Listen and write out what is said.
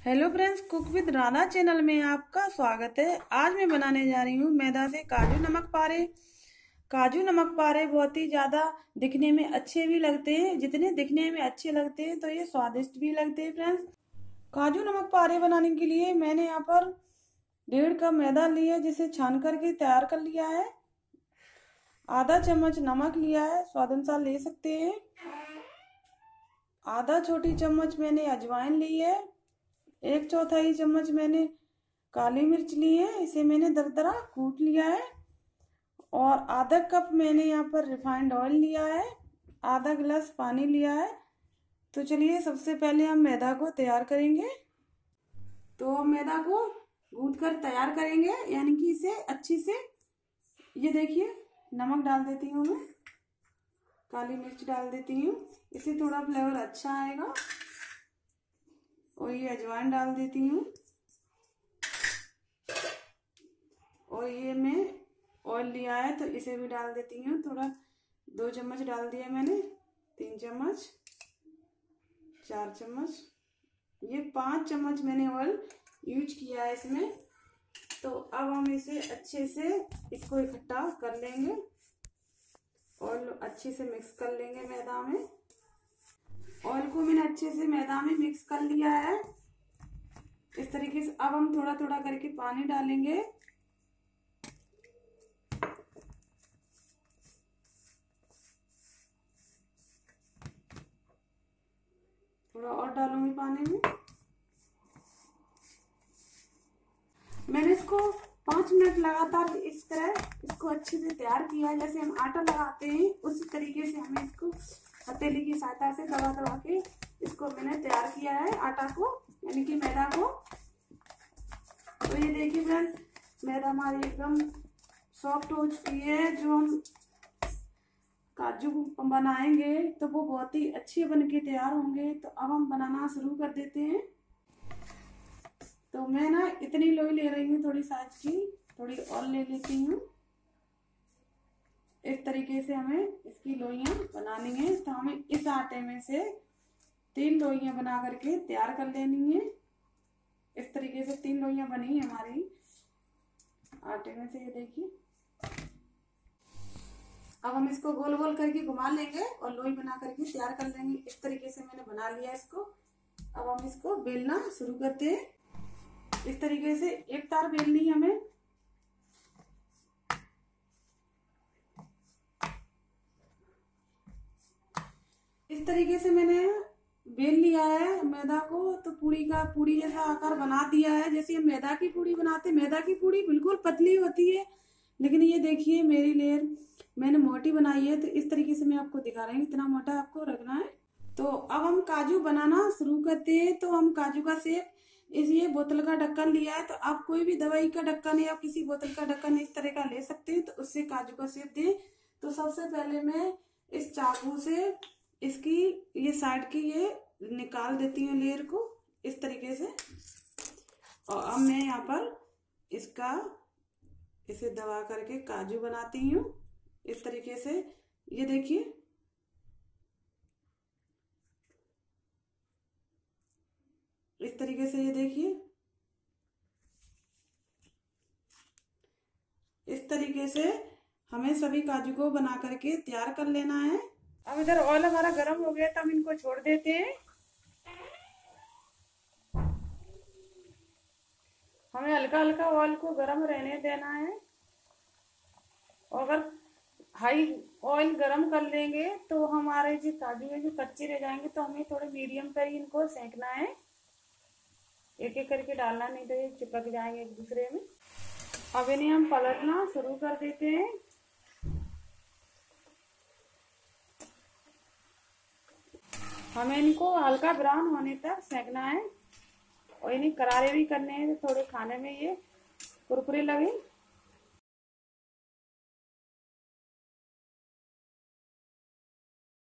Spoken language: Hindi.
Hello friends, cook with Radha channel में आपका स्वागत है। आज मैं बनाने जा रही हूँ मैदा से काजू नमक पारे। काजू नमक पारे बहुत ही ज़्यादा दिखने में अच्छे भी लगते हैं। जितने दिखने में अच्छे लगते हैं तो ये स्वादिष्ट भी लगते हैं। फ्रेंड्स, काजू नमक पारे बनाने के लिए मैंने यहाँ पर 1.5 कप मैदा लिया, जिसे छान करके तैयार कर लिया है। आधा चम्मच नमक लिया है, स्वाद अनुसार ले सकते हैं। आधा छोटी चम्मच मैंने अजवाइन ली है। 1/4 चम्मच मैंने काली मिर्च ली है, इसे मैंने दरदरा कूट लिया है। और आधा कप मैंने यहाँ पर रिफाइंड ऑयल लिया है। आधा गिलास पानी लिया है। तो चलिए सबसे पहले हम मैदा को तैयार करेंगे। तो हम मैदा को गूंथ कर तैयार करेंगे, यानी कि इसे अच्छी से। ये देखिए, नमक डाल देती हूँ मैं, काली मिर्च डाल देती हूँ, इससे थोड़ा फ्लेवर अच्छा आएगा। और ये अजवाइन डाल देती हूँ। और ये मैं ऑयल लिया है तो इसे भी डाल देती हूँ। थोड़ा 2 चम्मच डाल दिया मैंने, 3 चम्मच, 4 चम्मच, ये 5 चम्मच मैंने ऑयल यूज किया है इसमें। तो अब हम इसे अच्छे से इसको इकट्ठा कर लेंगे और अच्छे से मिक्स कर लेंगे मैदा में। ऑयल को मैंने अच्छे से मैदा में मिक्स कर लिया है इस तरीके से। अब हम थोड़ा थोड़ा करके पानी डालेंगे। थोड़ा और डालूंगी पानी में। मैंने इसको 5 मिनट लगातार इस तरह इसको अच्छे से तैयार किया है। जैसे हम आटा लगाते हैं उसी तरीके से हमें इसको हथेली की सहायता से दबा दबा के इसको मैंने तैयार किया है, आटा को, यानी कि मैदा को। तो ये देखिए फ्रेंड्स, मैदा हमारी एकदम सॉफ्ट हो चुकी है। जो हम काजू बनाएंगे तो वो बहुत ही अच्छे बन के तैयार होंगे। तो अब हम बनाना शुरू कर देते हैं। तो मैं ना इतनी लोई ले रही हूँ, थोड़ी साइज की, थोड़ी और ले लेती हूँ। इस तरीके से हमें इसकी लोइयां बनानी है। तो हमें इस आटे में से 3 लोइयां बना करके तैयार कर लेनी है। इस तरीके से 3 लोइयां बनी हमारी आटे में से, ये देखिए। अब हम इसको गोल गोल करके घुमा लेंगे और लोई बना करके तैयार कर लेंगे। इस तरीके से मैंने बना लिया इसको। अब हम इसको बेलना शुरू करते हैं। इस तरीके से एक तार बेलनी है हमें। इस तरीके से मैंने बेल लिया है मैदा को। तो पूरी जैसा आकार बना दिया है। जैसे हम मैदा की पूरी बनाते हैं, मैदा की पूरी बिल्कुल पतली होती है, लेकिन ये देखिए मेरी लेयर मैंने मोटी बनाई है। तो इस तरीके से मैं आपको दिखा रही हूँ, इतना मोटा आपको रखना है। तो अब हम काजू बनाना शुरू करते हैं। तो हम काजू का शेप, इस ये बोतल का ढक्कन लिया है, तो आप कोई भी दवाई का ढक्कन या किसी बोतल का ढक्कन इस तरह का ले सकते हैं। तो उससे काजू का शेप दें। तो सबसे पहले मैं इस चाकू से इसकी ये साइड की ये निकाल देती हूँ लेयर को, इस तरीके से। और अब मैं यहाँ पर इसे दबा करके काजू बनाती हूँ इस तरीके से। ये देखिए, इस तरीके से, ये देखिए, इस तरीके से हमें सभी काजू को बना करके तैयार कर लेना है। अब इधर ऑयल हमारा गर्म हो गया, तो हम इनको छोड़ देते हैं। हमें हल्का हल्का ऑयल को गर्म रहने देना है। और अगर हाई ऑयल गर्म कर लेंगे तो हमारे जो काजू है जो कच्चे रह जाएंगे। तो हमें थोड़े मीडियम पर ही इनको सेंकना है, एक एक करके डालना, नहीं तो ये चिपक जाएंगे एक दूसरे में। अब इन्हें हम पलटना शुरू कर देते हैं। हमें इनको हल्का ब्राउन होने तक सेंकना है और इन्हें करारे भी करने हैं, तो थोड़े खाने में ये कुरकुरे लगे।